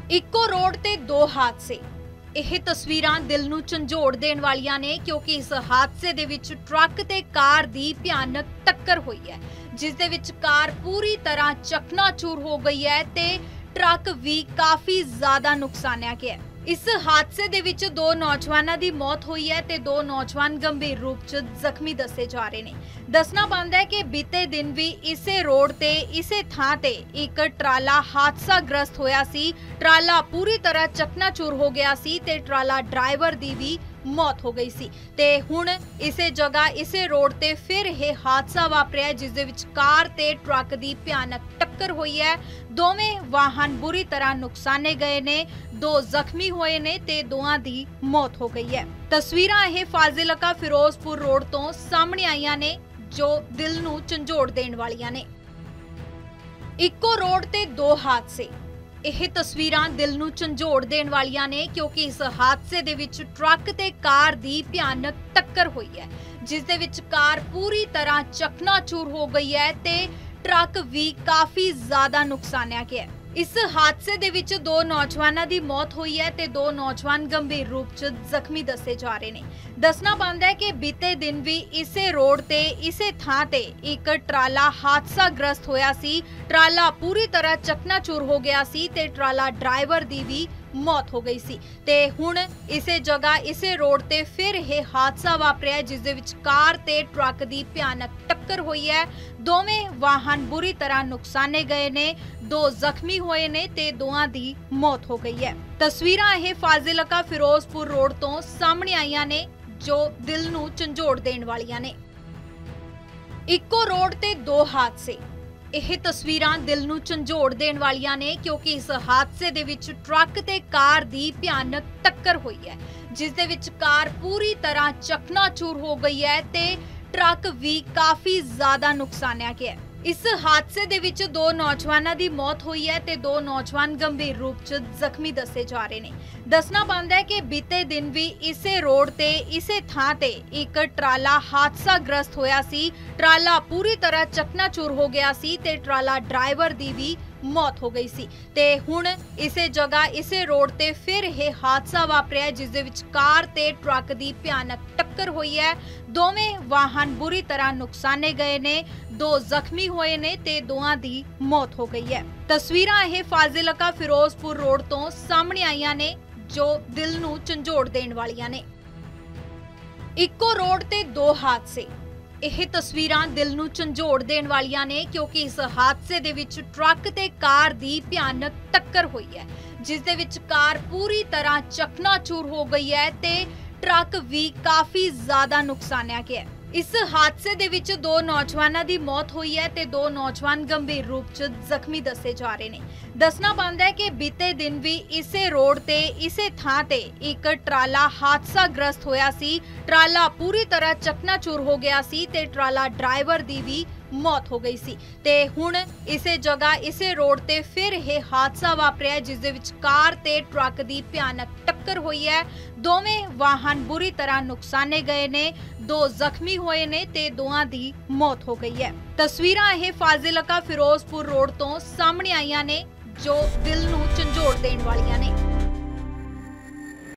ਇੱਕੋ ਰੋਡ ਤੇ ਦੋ ਹਾਦਸੇ। ਇਹ ਤਸਵੀਰਾਂ ਦਿਲ ਨੂੰ ਝੰਜੋੜ ਦੇਣ ਵਾਲੀਆਂ ਨੇ ਕਿਉਂਕਿ ਇਸ ਹਾਦਸੇ ਦੇ ਵਿੱਚ ਟਰੱਕ ਤੇ ਕਾਰ ਦੀ ਭਿਆਨਕ ਟੱਕਰ ਹੋਈ ਹੈ, ਜਿਸ ਦੇ ਵਿੱਚ ਕਾਰ ਪੂਰੀ ਤਰ੍ਹਾਂ ਚਕਨਾਚੂਰ ਹੋ ਗਈ ਹੈ ਤੇ ਟਰੱਕ ਵੀ ਕਾਫੀ ਜ਼ਿਆਦਾ ਨੁਕਸਾਨਿਆ ਗਿਆ ਹੈ। इस हादसे दे विच दो नौजवानों की मौत हुई है ते दो नौजवान गंभीर रूप च जख्मी दसे जा रहे हैं। दसना बनता है कि बीते दिन भी इसे रोड ते इसे थां ते एक ट्राला हादसाग्रस्त होया सी। ट्राला पूरी तरह चकनाचूर हो गया सी ते ट्राला ड्राइवर दी भी मौत हो गई सी ते हुण इसे जगह इसे रोड ते फिर यह हादसा वापरिया जिस दे विच कार ते ट्रक दी भयानक टक्कर हुई है। दोवें वाहन बुरी तरह नुकसाने गए ने, दो जख्मी होए ने ते दोवां दी मौत हो गई है। तस्वीरां यह फाजिलका फिरोजपुर रोड तो सामने आईयां ने जो दिल नूं झंझोड़ देण वालियां ने। इक्को रोड ते दो हादसे। ਇਹ ਤਸਵੀਰਾਂ ਦਿਲ ਨੂੰ ਝੰਜੋੜ ਦੇਣ ਵਾਲੀਆਂ ਨੇ ਕਿਉਂਕਿ ਇਸ ਹਾਦਸੇ ਦੇ ਵਿੱਚ ਟਰੱਕ ਤੇ ਕਾਰ ਦੀ ਭਿਆਨਕ ਟੱਕਰ ਹੋਈ ਹੈ, ਜਿਸ ਦੇ ਵਿੱਚ ਕਾਰ ਪੂਰੀ ਤਰ੍ਹਾਂ ਚਕਨਾਚੂਰ ਹੋ ਗਈ ਹੈ ਤੇ ਟਰੱਕ ਵੀ ਕਾਫੀ ਜ਼ਿਆਦਾ ਨੁਕਸਾਨਿਆ ਗਿਆ ਹੈ। इस हादसे दे विच दो नौजवानों की मौत हुई है ते दो नौजवान गंभीर रूप च जख्मी दसे जा रहे हैं। दसना बनता है कि बीते दिन भी इसे रोड ते इसे थां ते एक ट्राला हादसाग्रस्त होया सी। ट्राला पूरी तरह चकनाचूर हो गया सी ते ट्राला ड्राइवर दी भी मौत हो गई सी ते हुण इसे जगह इसे रोड ते फिर यह हादसा वापरिया जिस दे विच कार ते ट्रक दी भयानक टक्कर हुई है। दोवें वाहन बुरी तरह नुकसाने गए ने, दो जख्मी होए ने ते दोवां दी मौत हो गई है। तस्वीरां यह फाजिलका फिरोजपुर रोड तो सामने आईयां ने जो दिल नूं झंझोड़ देण वालियां ने। इक्को रोड ते दो हादसे। ਇਹ ਤਸਵੀਰਾਂ ਦਿਲ ਨੂੰ ਝੰਜੋੜ ਦੇਣ ਵਾਲੀਆਂ ਨੇ ਕਿਉਂਕਿ ਇਸ ਹਾਦਸੇ ਦੇ ਵਿੱਚ ਟਰੱਕ ਤੇ ਕਾਰ ਦੀ ਭਿਆਨਕ ਟੱਕਰ ਹੋਈ ਹੈ, ਜਿਸ ਦੇ ਵਿੱਚ ਕਾਰ ਪੂਰੀ ਤਰ੍ਹਾਂ ਚਕਨਾਚੂਰ ਹੋ ਗਈ ਹੈ ਤੇ ਟਰੱਕ ਵੀ ਕਾਫੀ ਜ਼ਿਆਦਾ ਨੁਕਸਾਨਿਆ ਗਿਆ ਹੈ। इस हादसे दे विच दो नौजवानों की मौत हुई है ते दो नौजवान गंभीर रूप च जख्मी दसे जा रहे हैं। दसना बनता है कि बीते दिन भी इसे रोड ते इसे थां ते एक ट्राला हादसाग्रस्त होया सी। ट्राला पूरी तरह चकनाचूर हो गया सी ते ट्राला ड्राइवर दी भी मौत हो गई सी ते हुण इसे जगह इसे रोड ते फिर यह हादसा वापरिया जिस दे विच कार ते ट्रक दी भयानक टक्कर हुई है। दोवें वाहन बुरी तरह नुकसाने गए ने, दो जख्मी होए ने ते दोवां दी मौत हो गई है। तस्वीरां यह फाजिलका फिरोजपुर रोड तो सामने आईयां ने जो दिल नूं झंझोड़ देण वालियां ने। इक्को रोड ते दो हादसे। ਇਹ ਤਸਵੀਰਾਂ ਦਿਲ ਨੂੰ ਝੰਜੋੜ ਦੇਣ ਵਾਲੀਆਂ ਨੇ ਕਿਉਂਕਿ ਇਸ ਹਾਦਸੇ ਦੇ ਵਿੱਚ ਟਰੱਕ ਤੇ ਕਾਰ ਦੀ ਭਿਆਨਕ ਟੱਕਰ ਹੋਈ ਹੈ, ਜਿਸ ਦੇ ਵਿੱਚ ਕਾਰ ਪੂਰੀ ਤਰ੍ਹਾਂ ਚਕਨਾਚੂਰ ਹੋ ਗਈ ਹੈ ਤੇ ਟਰੱਕ ਵੀ ਕਾਫੀ ਜ਼ਿਆਦਾ ਨੁਕਸਾਨਿਆ ਗਿਆ ਹੈ। इस हादसे दे विच दो नौजवानों की मौत हुई है ते दो नौजवान गंभीर रूप च जख्मी दसे जा रहे हैं। दसना बनता है कि बीते दिन भी इसे रोड ते इसे थां ते एक ट्राला हादसाग्रस्त होया सी। ट्राला पूरी तरह चकनाचूर हो गया सी ते ट्राला ड्राइवर दी भी मौत हो गई सी ते हुण इसे जगह इसे रोड ते फिर यह हादसा वापरिया जिस दे विच कार ते ट्रक दी भयानक टक्कर हुई है। दोवें वाहन बुरी तरह नुकसाने गए ने, दो जख्मी होए ने ते दोवां दी मौत हो गई है। तस्वीरां यह फाजिलका फिरोजपुर रोड तो सामने आईयां ने जो दिल नूं झंझोड़ देण वालियां ने।